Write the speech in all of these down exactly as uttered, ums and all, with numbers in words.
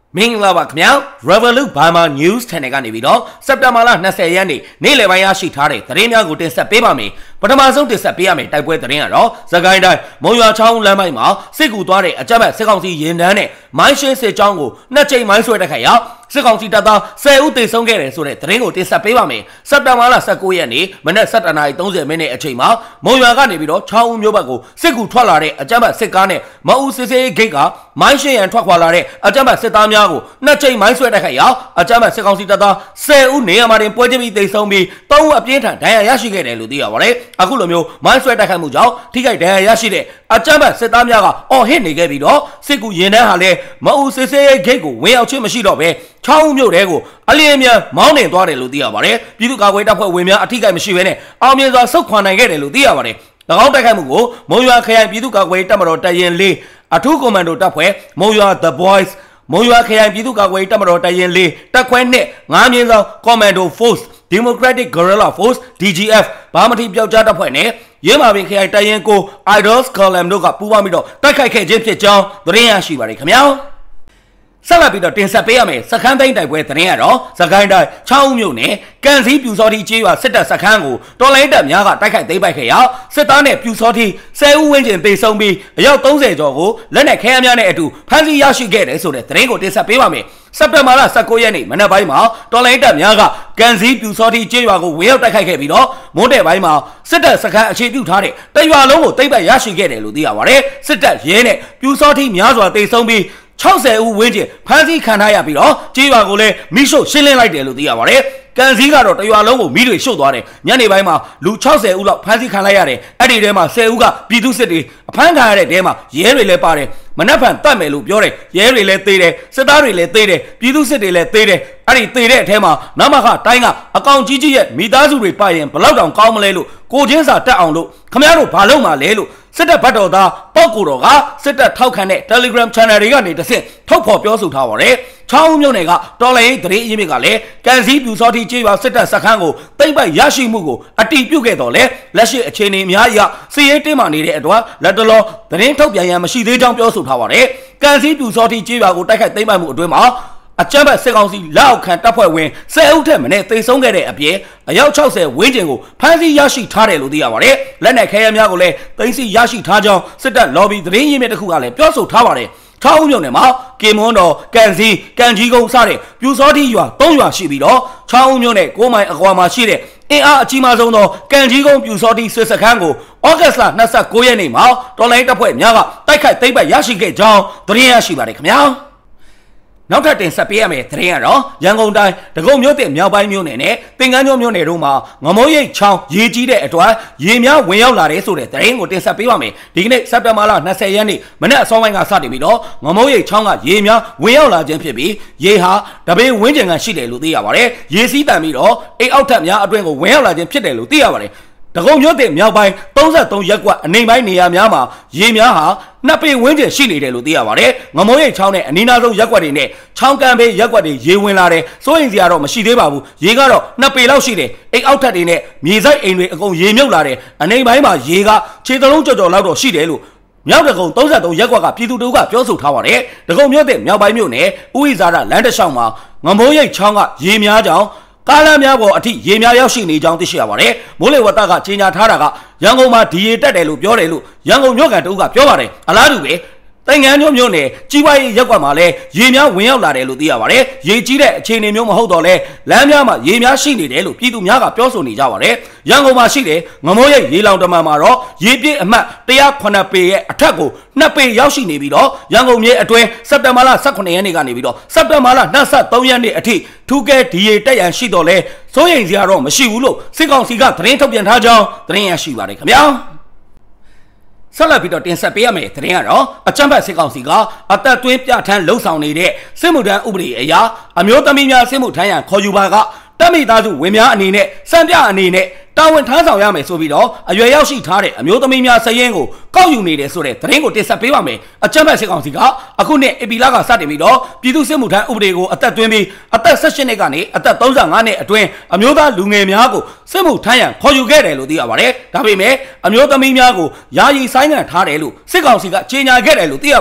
မင်္ဂလာပါခင်ဗျာ Revolut Burma News Channel ကနေပြီးတော့စက်တင်ဘာလ၂၀ရက်နေ့နေ့လယ်ပိုင်းရရှိထားတဲ့သတင်းများကိုတင်ဆက်ပေးပါမယ်ပထမဆုံးတင်ဆက်ပေးရမယ့်တိုက်ပွဲသတင်းကတော့စကိုင်းတိုင်းမုံရွာချောင်းလမ်းပိုင်းမှာစစ်ကူသွားတဲ့အကြမ်းဖက်စစ်ကောင်စီရင်တန်းနဲ့မိုင်းရှင်းစစ်ကြောင်းကိုနှစ်ကြိမ်မိုင်းဆွဲတိုက်ခိုက်ရာစစ်ကောင်စီတပ်သား၁၀ဦးသေဆုံးခဲ့တယ်ဆိုတဲ့သတင်းကိုတင်ဆက်ပေးပါမယ်စက်တင်ဘာလ၁၉ရက်နေ့မနက်၁၇နာရီ၃၀မိနစ်အချိန်မှာမုံရွာကနေပြီးတော့ချောင်းဦးမြို့ဘက်ကိုစစ်ကူထွက်လာတဲ့အကြမ်းဖက်စစ်ကားနဲ့မအူစစ်စေးဂိတ်ကမိုင်းရှင်းရန်ထွက်ခွာလာတဲ့အကြမ်းဖက်စစ်သားများကိုနှစ်ကြိမ်မိုင်းဆွဲတိုက်ခိုက်ရာအကြမ်းဖက်စစ်ကောင်စီတပ်သား၁၀ဦးနေရာမှာတင်ပွဲချင်းပြီးသေဆုံးပြီး၃ဦးအပြင်းထန်ဒဏ်ရာရရှိခဲ့တယ်လို့သိရပါတယ်အခုလိုမျိုးမိုင်းဆွဲတိုက်ခိုက်မှုကြောင့်ထိခိုက်ဒဏ်ရာရရှိတဲ့အကြမ်းဖက်စစ်သားများကအော်ဟစ်နေခဲ့ပြီးတော့စစ်ကူရင်တန်းဟာလည်းမအူစစ်စေးဂိတ်ကိုဝင်ရောက်ခြင်းမရှိတော့ဘဲချောင်းဦးမြို့တဲကိုအလျင်မြန်မောင်းနှင်သွားတယ်လို့သိရပါတယ်ပြည်သူ့ကာကွယ်တပ်ဖွဲ့ဝင်များအထိခိုက်မရှိဘဲနဲ့အောင်မြင်စွာဆုတ်ခွာနိုင်ခဲ့တယ်လို့သိရပါတယ်၎င်းတိုက်ခိုက်မှုကိုမုံရွာခရိုင်ပြည်သူ့ကာကွယ်တပ်မတော်တပ်ရင်းလေးအထူးကွန်မန်ဒိုတပ်ဖွဲ့မုံရွာ The Boys မုံရွာခရိုင်ပြည်သူ့ကာကွယ်တပ်မတော်တပ်ရင်းလေးတပ်ခွဲနှစ်ငါးမြင်းဆောင် Commando Force Democratic Guerrilla Force D G F ဘာမတိပျောက်ကြားတပ်ဖွဲ့နဲ့ရဲမာပင်ခရိုင်တပ်ရင်းကို Idols Column တို့ကပူးပေါင်းပြီးတော့တိုက်ခိုက်ခဲ့ခြင်းဖြစ်ကြောင်းသတင်းရရှိပါတယ်ခင်ဗျာဆက်လက်ပြီးတော့တင်ဆက်ပေးရမယ်စခန်းသိမ်းတိုက်ပွဲသတင်းရတော့စကိုင်းတိုင်းချောင်းဦးမြို့နယ်ကန်စီပြူစောတိကျေးရွာစစ်တပ်စခန်းကိုတော်လိုင်းတပ်များကတိုက်ခိုက်သိမ်းပိုက်ခဲ့ရာစစ်သားနဲ့ပြူစောတိ၁၀ဦးဝန်းကျင်သေဆုံးပြီးအယောက်၃၀ကျော်ကိုလက်နက်ခဲယမ်းများနဲ့အတူဖမ်းဆီးရရှိခဲ့တယ်ဆိုတဲ့သတင်းကိုတင်ဆက်ပေးပါမယ်စက်တင်ဘာလ၁၉ရက်နေ့မနက်ပိုင်းမှာတော်လိုင်းတပ်များကကန်စီပြူစောတိကျေးရွာကိုဝင်ရောက်တိုက်ခိုက်ခဲ့ပြီးတော့မွန်းတဲ့ပိုင်းမှာစစ်တပ်စခန်းအခြေပြုထားတဲ့တရွာလုံးကိုသိမ်းပိုက်ရရှိခဲ့တယ်လို့သိရပါတယ်စစ်တပ်ရဲနဲ့ပြူစောတိများစွာသေဆုံးပြီး၆၀ဦးဝန်းကျင်ဖမ်းဆီးခံထားရပြီးတော့ကြေးရွာကိုလည်းမိရှို့ရှင်းလင်းလိုက်တယ်လို့သိရပါတယ်ကန်စီကတော့တရွာလုံးကိုမိတွေရှို့သွားတယ်ညနေပိုင်းမှာလူ၆၀ဦးလောက်ဖမ်းဆီးခံလိုက်ရတယ်အဲ့ဒီထဲမှာ၁၀ဦးကပြည်သူစစ်တွေအဖမ်းခံရတဲ့ထဲမှာရဲတွေလည်းပါတယ်မနှက်ဖန်တတ်မယ်လို့ပြောတယ်ရဲတွေလည်းသေးတယ်စစ်သားတွေလည်းသေးတယ်ပြည်သူစစ်တွေလည်းသေးတယ်အဲ့ဒီသေးတဲ့အထဲမှာနမခတိုင်းကအကောင်ကြီးကြီးရဲ့မိသားစုတွေပါရင်ဘလောက်တောင်ကောင်းမလဲလို့ကိုချင်းစာတက်အောင်လို့ခမရတို့ဘာလုပ်မှလဲလို့စစ်တပ်ဘတ်တော်သားပောက်ကိုတော်ကစစ်တပ်ထောက်ခံတဲ့ Telegram Channel တွေကနေတစ်ဆင့်ထုတ်ဖော်ပြောဆိုထားပါတယ်ချောင်းဦးမြို့နယ်ကတော်လိုင်းသတင်းအရင်းမြစ်ကလည်းကန်စီပြူစောတိကျေးရွာစစ်တပ်စခန်းကိုသိမ်းပိုက်ရရှိမှုကိုအတည်ပြုခဲ့တော်လဲလက်ရှိအခြေအနေများအရစီရေးတင်းမာနေတဲ့အတွက်လက်တလောသတင်းထုတ်ပြန်ရန်မရှိသေးကြောင်းပြောဆိုထားပါတယ်ကန်စီပြူစောတိကျေးရွာကိုတိုက်ခိုက်သိမ်းပိုက်မှုအတွင်းမှာအကြမ်းဖက်စစ်ကောင်စီလက်အောက်ခံတပ်ဖွဲ့ဝင်၁၀ဦးထက်မနည်းသေဆုံးခဲ့တဲ့အပြင်အယောက်၆၀ဝန်းကျင်ကိုဖမ်းဆီးရရှိထားတယ်လို့သိရပါတယ်လက်နက်ခဲယမ်းများကိုလည်းသိမ်းဆည်းရရှိထားကြောင်းစစ်တပ် lobby သတင်းရင်းမြစ်တစ်ခုကလည်းပြောဆိုထားပါတယ်ချောင်းဦးမြို့နယ်မှာကင်မွန်းတော်ကန်စီကန်ကြီးကုန်းစတဲ့ပြူစောတိရွာ၃ရွာရှိပြီးတော့ချောင်းဦးမြို့နယ်၉မိုင်အကွာမှာရှိတဲ့အင်အားအကြီးမားဆုံးသောကန်ကြီးကုန်းပြူစောတိစစ်စခန်းကိုဩဂတ်လ၂၉ရက်နေ့မှာတော်လိုင်းတပ်ဖွဲ့များကတိုက်ခိုက်သိမ်းပိုက်ရရှိခဲ့ကြောင်းသတင်းရရှိပါတယ်ခင်ဗျာနောက်ထပ်တင်ဆက်ပေးရမယ့်သတင်းကတော့ရန်ကုန်တိုင်းဒဂုံမြို့တဲ့မြောက်ပိုင်းမြို့နယ်နဲ့တင်ကန်းကျွန်းမြို့နယ်တို့မှာငမိုးရိပ်ချောင်းရေကြီးတဲ့အတွက်ရေများဝင်ရောက်လာတယ်ဆိုတဲ့သတင်းကိုတင်ဆက်ပေးပါမယ်ဒီကနေ့စက်တင်ဘာလ၂၀ရက်နေ့မနက်အစောပိုင်းကစတင်ပြီးတော့ငမိုးရိပ်ချောင်းကရေများဝင်ရောက်လာခြင်းဖြစ်ပြီးရေဟာတပေဝင်းကျင်ကရှိတယ်လို့သိရပါတယ်ရေစီးတန်ပြီးတော့အိမ်အောက်ထပ်များအတွင်းကိုဝင်ရောက်လာခြင်းဖြစ်တယ်လို့သိရပါတယ်ဒဂုံမြို့တဲ့မြောက်ပိုင်း၃၃ရပ်ကွက်အနေပိုင်းနေရာများမှာရေများဟာနှစ်ပေဝန်းကျင်ရှိနေတယ်လို့သိရပါတယ်ငမိုးရိပ်ချောင်းနဲ့အနီးနားဆုံးရပ်ကွက်တွေနဲ့ချောင်းကန်ဘေးရပ်ကွက်တွေရေဝင်လာတယ်စိုးရင်စရာတော့မရှိသေးပါဘူးရေကတော့နှစ်ပေလောက်ရှိတယ်အိမ်အောက်ထပ်တွေနဲ့မြေစိုက်အိမ်တွေအကုန်ရေမြုပ်လာတယ်အနေပိုင်းမှာရေကခြေသလုံးကြော်ကြော်လောက်တော့ရှိတယ်လို့မြောက်ဒဂုံ၃၃ရပ်ကွက်ကပြည်သူတို့ကပြောဆိုထားပါတယ်ဒဂုံမြို့တဲ့မြောက်ပိုင်းမြို့နယ်ဥိဇာရလမ်းတစ်လျှောက်မှာငမိုးရိပ်ချောင်းကရေများကြောင်းကားလမ်းများပေါ်အထိရေများရောက်ရှိနေကြောင်းသိရှိရပါတယ်မိုးလေဝသကကြေညာထားတာကရန်ကုန်မှာဒီရေတက်တယ်လို့ပြောတယ်လို့ရန်ကုန်မြို့ကန်တအုပ်ကပြောပါတယ်အလားတူပဲတိုင်ငန်းမြို့မြို့နယ်ကြီးပွားရေးရပ်ကွက်မှာလည်းရေများဝင်ရောက်လာတယ်လို့သိရပါတယ်ရေကြီးတဲ့အခြေအနေမျိုးမဟုတ်တော့လဲလမ်းများမှာရေများရှိနေတယ်လို့ပြည်သူများကပြောဆိုနေကြပါတယ်ရန်ကုန်မှာရှိတဲ့ငမိုးရိပ်ရေလောင်တမန်မှာတော့ရေပြည့်အမှတ်၁၀၇ပေရဲ့အထက်ကိုနှစ်ပေရောက်ရှိနေပြီးတော့ရန်ကုန်မြို့အတွင်းစက်တင်ဘာလ၁၇ရက်နေ့ကနေပြီးတော့စက်တင်ဘာလ၂၃ရက်နေ့အထိထူးကဲဒီရေတက်ရန်ရှိတော့လဲစိုးရိမ်စရာတော့မရှိဘူးလို့စစ်ကောင်စီကသတင်းထုတ်ပြန်ထားကြောင်းသတင်းရရှိပါတယ်ခင်ဗျာဆက်လက်ပြီးတော့တင်ဆက်ပေးရမယ့်သတင်းကတော့အကြမ်းဖက်စစ်ကောင်စီကအသက်သွင်းပြဋ္ဌာန်းလှုပ်ဆောင်နေတဲ့စစ်မှုထမ်းဥပဒေအရအမျိုးသမီးများစစ်မှုထမ်းရန်ခေါ်ယူပါကတပ်မိသားစုဝင်များအနေနဲ့စံပြအနေနဲ့တာဝန်ထမ်းဆောင်ရမယ်ဆိုပြီးတော့အရွယ်ရောက်ရှိထားတဲ့အမျိုးသမီးများစည်ရင်းကိုကောက်ယူနေတယ်ဆိုတဲ့သတင်းကိုတင်ဆက်ပေးပါမယ်အကြမ်းဖက်စစ်ကောင်စီကအခုနှစ်ဧပြီလကစတင်ပြီးတော့ပြည်သူ့စစ်မှုထမ်းဥပဒေကိုအသက်သွင်းပြီးအသက်၁၈နှစ်ကနေအသက်၃၅နှစ်အတွင်းအမျိုးသားလူငယ်များကိုစစ်မှုထမ်းရန်ခေါ်ယူခဲ့တယ်လို့သိရပါတယ်ဒါပေမဲ့အမျိုးသမီးများကိုယာယီဆိုင်းငံ့ထားတယ်လို့စစ်ကောင်စီကကြေညာခဲ့တယ်လို့သိရပါတယ်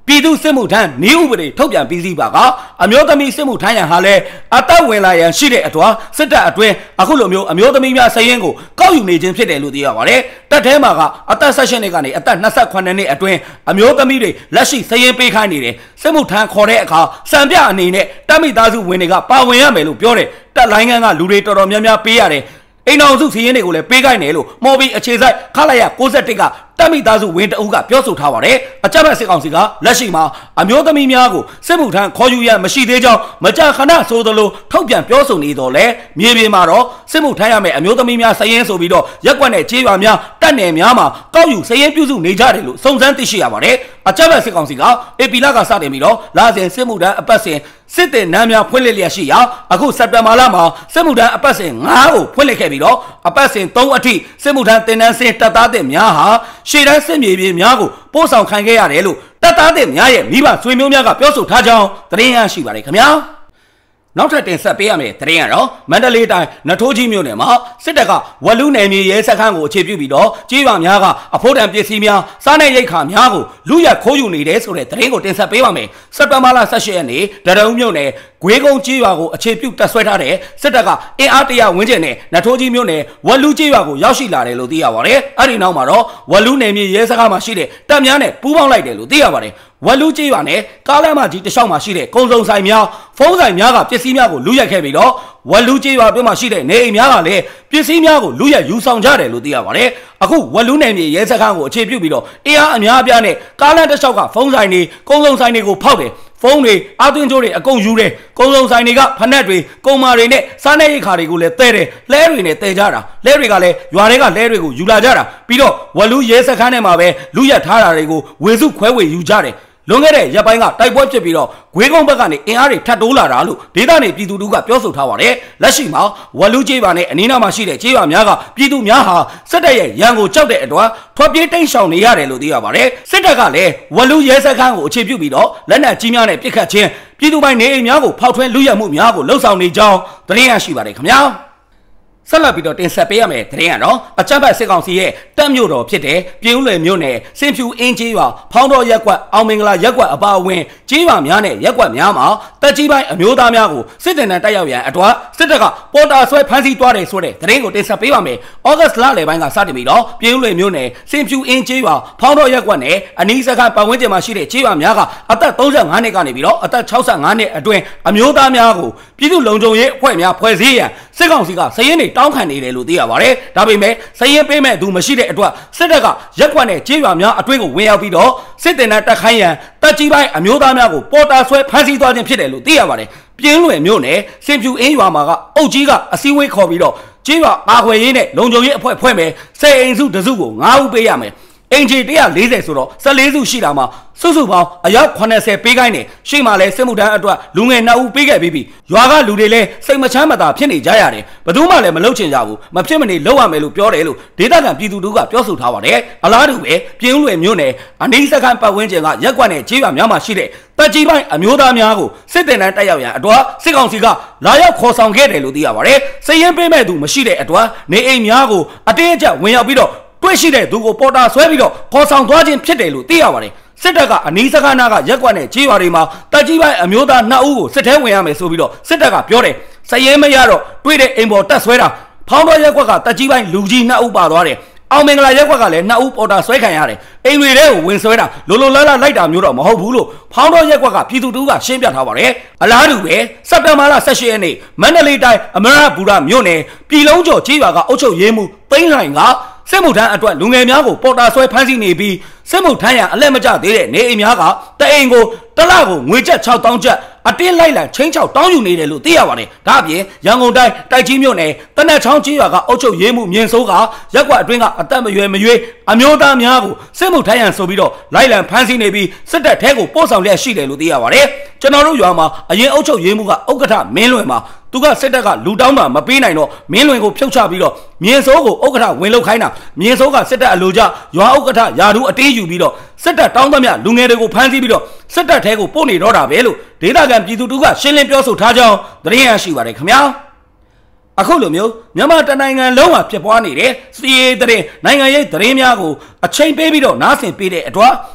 ပြည်သူစစ်မှုထမ်းနေဥပဒေထုတ်ပြန်ပြီးစီးပါကအမျိုးသမီးစစ်မှုထမ်းရန်ဟာလည်းအသက်ဝင်လာရန်ရှိတဲ့အထွာစစ်တပ်အတွင်းအခုလိုမျိုးအမျိုးသမီးများစရင်ကိုကောက်ယူနေခြင်းဖြစ်တယ်လို့သိရပါတယ်တပ်ထဲမှာကအသက်၁၈နှစ်ကနေအသက်၂၈နှစ်အတွင်းအမျိုးသမီးတွေလက်ရှိစရင်ပေးခိုင်းနေတယ်စစ်မှုထမ်းခေါ်တဲ့အခါစံပြအနေနဲ့တပ်မိသားစုဝင်တွေကပါဝင်ရမယ်လို့ပြောတယ်တပ်လိုင်းကန်းကလူတွေတော်တော်များများပေးရတယ်အိမ်အောင်စုစီးရင်တွေကိုလည်းပေးခိုင်းတယ်လို့မော်ဘီအခြေစိုက်ခလာရ၉၁ကတပ်မိသားစုဝင်တအုပ်ကပြောဆိုထားပါတယ်အကြမ်းဖက်စစ်ကောင်စီကလက်ရှိမှာအမျိုးသမီးများကိုစစ်မှုထမ်းခေါ်ယူရမရှိသေးကြောင်းမကြာခဏဆိုသလိုထုတ်ပြန်ပြောဆိုနေတော့လဲမြေပြင်မှာတော့စစ်မှုထမ်းရမယ်အမျိုးသမီးများစရင်ဆိုပြီးတော့ရက်ကွက်နဲ့ကြေးရွာများတပ်နယ်များမှာကောက်ယူစရင်ပြုစုနေကြတယ်လို့စုံစမ်းသိရှိရပါတယ်အကြမ်းဖက်စစ်ကောင်စီကအေပီလာကစတင်ပြီးတော့လာစဉ်စစ်မှုထမ်းအပတ်စဉ်စစ်တဲ့နမ်းများဖွင့်လှစ်လျက်ရှိရာအခုစက်တင်ဘာလမှာစစ်မှုထမ်းအပတ်စဉ်၅ကိုဖွင့်လှစ်ခဲ့ပြီးတော့အပတ်စဉ်၃အထိစစ်မှုထမ်းတင်နန်းစင်တပ်သားတဲ့များဟာရှေ့တန်းစစ်မြေပြင်များကိုပို့ဆောင်ခံခဲ့ရတယ်လို့တပ်သားတဲ့များရဲ့မိဘဆွေမျိုးများကပြောဆိုထားကြောင်းသတင်းရရှိပါတယ်ခင်ဗျာနောက်ထပ်တင်ဆက်ပေးရမယ့်သတင်းကတော့မန္တလေးတိုင်းနထိုးကြီးမြို့နယ်မှာစစ်တပ်ကဝလူနယ်မြေရဲစခန်းကိုအခြေပြုပြီးတော့ကြေးရွာများကအဖို့တံပစ္စည်းများစားနယ်ရိတ်ခါများကိုလူရက်ခိုးယူနေတယ်ဆိုတဲ့သတင်းကိုတင်ဆက်ပေးပါမယ်စက်တင်ဘာလ၁၈ရက်နေ့ဒရုံမြို့နယ်ဂွေးကုန်းကြေးရွာကိုအခြေပြုတပ်ဆွဲထားတဲ့စစ်တပ်ကအင်အားတရာဝန်းကျင်နဲ့နထိုးကြီးမြို့နယ်ဝလူကြေးရွာကိုရောက်ရှိလာတယ်လို့သိရပါတယ်အဲ့ဒီနောက်မှာတော့ဝလူနယ်မြေရဲစခန်းမှာရှိတဲ့တပ်များနဲ့ပူးပေါင်းလိုက်တယ်လို့သိရပါတယ်ဝလူကြေးရွာနဲ့ကားလမ်းမကြီးတစ်လျှောက်မှာရှိတဲ့ကုန်းစုံဆိုင်များဖုံးဆိုင်များကပစ္စည်းများကိုလူရက်ခဲ့ပြီးတော့ဝလူကြေးရွာအတွင်းမှာရှိတဲ့နေအိမ်များကလည်းပစ္စည်းများကိုလူရက်ယူဆောင်ကြတယ်လို့သိရပါတယ်အခုဝလူနယ်မြေရဲစခန်းကိုအခြေပြုပြီးတော့အင်အားအများအပြားနဲ့ကားလမ်းတစ်လျှောက်ကဖုံးဆိုင်တွေကုန်းစုံဆိုင်တွေကိုဖောက်တယ်ဖုန်းတွေအာသွင်းကြိုးတွေအကုန်ယူတယ်ကုန်းစုံဆိုင်တွေကဖနက်တွေကုံမာတွေနဲ့စားနေရိတ်ခါတွေကိုလည်းတဲတယ်လဲတွေနဲ့တဲကြတာလဲတွေကလည်းရွာတွေကလဲတွေကိုယူလာကြတာပြီးတော့ဝလူရဲစခန်းထဲမှာပဲလူရက်ထားတာတွေကိုဝေစုခွဲဝေယူကြတယ်လွန်ခဲ့တဲ့ရက်ပိုင်းကတိုက်ပွဲဖြစ်ပြီးတော့ဂွေးကုန်းဘက်ကနေအင်အားတွေထပ်တိုးလာတာလို့ဒေသနေပြည်သူတို့ကပြောဆိုထားပါတယ်လက်ရှိမှာဝလူကြေးရွာနဲ့အနီးနားမှာရှိတဲ့ကြေးရွာများကပြည်သူများဟာစစ်တပ်ရဲ့ရန်ကိုကြောက်တဲ့အတွက်ထွက်ပြေးတိမ်းရှောင်နေရတယ်လို့သိရပါတယ်စစ်တပ်ကလည်းဝလူရဲစခန်းကိုအခြေပြုပြီးတော့လက်နက်ကြီးများနဲ့ပစ်ခတ်ခြင်းပြည်သူပိုင်းနေအိမ်များကိုဖောက်ထွင်းလူရက်မှုများကိုလှုပ်ဆောင်နေကြောင်းသတင်းရရှိပါတယ်ခင်ဗျာဆက်လက်ပြီးတော့တင်ဆက်ပေးရမယ်သတင်းကတော့အကြမ်းဖက်စစ်ကောင်စီရဲ့တပ်မြို့တော်ဖြစ်တဲ့ပြည်ဦးလွယ်မြို့နယ်စင်ဖြူအင်းကြီးရွာဖောင်းတော်ရက်ကွက်အောင်မင်္ဂလာရက်ကွက်အပါအဝင်ကြီးရွာများနဲ့ရက်ကွက်များမှာတပ်ကြီးပိုင်းအမျိုးသားများကိုစစ်တပ်နဲ့တိုက်ရောက်ရန်အတွက်စစ်တပ်ကပေါ်တာဆွဲဖမ်းဆီးသွားတယ်ဆိုတဲ့သတင်းကိုတင်ဆက်ပေးပါမယ်။ဩဂတ်စ်လလယ်ပိုင်းကစတင်ပြီးတော့ပြည်ဦးလွယ်မြို့နယ်စင်ဖြူအင်းကြီးရွာဖောင်းတော်ရက်ကွက်နဲ့အနီးစခန်းပတ်ဝန်းကျင်မှာရှိတဲ့ကြီးရွာများကအသက်၃၅နှစ်ကနေပြီးတော့အသက်၆၅နှစ်အတွင်းအမျိုးသားများကိုပြည်သူ့လုံခြုံရေးအဖွဲ့များဖွဲ့စည်းရန်စစ်ကောင်စီကစရင်နေတောင်းခံနေတယ်လို့သိရပါတယ်။ဒါပေမဲ့စရင်ပေးမဲ့သူမရှိတဲ့အတွက်စစ်တပ်ကရက်ကွက်နဲ့ကြေးရွာများအတွင်းကိုဝင်ရောက်ပြီးတော့စစ်တင်နဲ့တက်ခိုင်းရန်တပ်ကြီးပိုင်းအမျိုးသားများကိုပေါ်တာဆွဲဖမ်းဆီးသွားခြင်းဖြစ်တယ်လို့သိရပါတယ်။ပြင်းလွယ်မြို့နယ်စင်ဖြူအင်းရွာမှာကအုပ်ကြီးကအစည်းအဝေးခေါ်ပြီးတော့ကြေးရွာအာခွေရေးနဲ့လုံခြုံရေးအဖွဲ့ဖွဲ့မယ်ဆယ်အိမ်စုတစုကို၅ဦးပေးရမယ်။အင်ဂျီ၁၄၀ဆိုတော့၁၄စုရှိတာမှာစုစုပေါင်းအယောက်၇၀ပေးခိုင်းတယ်ရှေ့မှာလဲစစ်မှုထမ်းအတွက်လူငယ်၂ဦးပေးခဲ့ပြီးပြီရွာကလူတွေလည်းစိတ်မချမ်းမသာဖြစ်နေကြရတယ်ဘယ်သူမှလည်းမလုပ်ချင်ကြဘူးမဖြစ်မနေလုပ်ရမယ်လို့ပြောတယ်လို့ဒေသခံပြည်သူတို့ကပြောဆိုထားပါတယ်အလားတူပဲပြင်းလွယ်မြို့နယ်အနီးစခန်းပတ်ဝန်းကျင်ကရက်ကွက်နဲ့ကြေးရွာများမှာရှိတဲ့တပ်ကြီးပိုင်းအမျိုးသားများကိုစစ်တင်တန်းတက်ရောက်ရန်အတွက်စစ်ကောင်စီကလာရောက်ခေါ်ဆောင်ခဲ့တယ်လို့သိရပါတယ်စည်ရင်ပေးမဲ့သူမရှိတဲ့အတွက်နေအိမ်များကိုအတင်းအကျပ်ဝင်ရောက်ပြီးတော့တွေ့ရှိတဲ့သူကိုပေါ်တာဆွဲပြီးတော့ခေါ်ဆောင်သွားခြင်းဖြစ်တယ်လို့သိရပါတယ်စစ်တပ်ကအနီးစခန်းနာကရက်ကွက်နဲ့ကြေးရွာတွေမှာတပ်ကြီးပိုင်းအမျိုးသား၂ဦးကိုစစ်ထဲဝင်ရမယ်ဆိုပြီးတော့စစ်တပ်ကပြောတယ်စရဲမရတော့တွေ့တဲ့အိမ်ပေါ်တက်ဆွဲတာဖောင်းတော်ရက်ကွက်ကတပ်ကြီးပိုင်းလူကြီး၂ဦးပါသွားတယ်အောင်မင်္ဂလာရက်ကွက်ကလည်း၂ဦးပေါ်တာဆွဲခံရတယ်အိမ်တွေထဲကိုဝင်ဆွဲတာလိုလိုလားလားလိုက်တာမျိုးတော့မဟုတ်ဘူးလို့ဖောင်းတော်ရက်ကွက်ကပြည်သူတို့ကရှင်းပြထားပါတယ်အလားတူပဲစက်တင်ဘာလ၁၈ရက်နေ့မန္တလေးတိုင်းအမရပူရမြို့နယ်ပြည်လုံးကျော်ကြေးရွာကအုပ်ချုပ်ရေးမှူးသိန်းလှိုင်ကစစ်မှုထမ်းအတွက်လူငယ်များကိုပေါ်တာဆွဲဖမ်းဆီးနေပြီးစစ်မှုထမ်းရန်အလက်မကျသေးတဲ့နေအိမ်များကတအိမ်ကိုတလကိုငွေကျပ်၆သောင်းကျပ်အတင်းလိုက်လံချင်းချောက်တောင်းယူနေတယ်လို့သိရပါတယ်။ဒါ့အပြင်ရန်ကုန်တိုင်းတိုက်ကြီးမြို့နယ်တနက်ချောင်းကြီးရွာကအုပ်ချုပ်ရေးမှူးမြင့်စိုးကရက်ကွက်အတွင်းကအသက်မရွယ်မရွေးအမျိုးသားများကိုစစ်မှုထမ်းရန်ဆိုပြီးတော့လိုက်လံဖမ်းဆီးနေပြီးစစ်တပ်ထဲကိုပို့ဆောင်လျက်ရှိတယ်လို့သိရပါတယ်။ကျွန်တော်တို့ရွာမှာအရင်အုပ်ချုပ်ရေးမှူးကဥက္ကဋ္ဌမင်းလွင်မှာသူကစစ်တပ်ကလူတောင်းတာမပေးနိုင်တော့မင်းလွင်ကိုဖြုတ်ချပြီးတော့မြင်းစိုးကိုဥက္ကဋ္ဌဝင်လုတ်ခိုင်းတာမြင်းစိုးကစစ်တပ်အလိုကျရွာဥက္ကဋ္ဌယာဒူအတေးယူပြီးတော့စစ်တပ်တောင်းသမျှလူငယ်တွေကိုဖမ်းဆီးပြီးတော့စစ်တပ်ထဲကိုပို့နေတော့တာပဲလို့ဒေသခံပြည်သူတို့ကရှင်းလင်းပြောဆိုထားကြောင်းသတင်းရရှိပါတယ်ခင်ဗျာအခုလိုမျိုးမြန်မာတနိုင်ငံလုံးမှာဖြစ်ပွားနေတဲ့စီးရေးသတင်းနိုင်ငံရေးသတင်းများကိုအချိန်ပေးပြီးတော့နားဆင်ပေးတဲ့အတွက်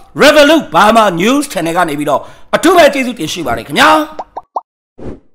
Revolut Burma News Channel ကနေပြီးတော့အထူးပဲကျေးဇူးတင်ရှိပါတယ်ခင်ဗျာ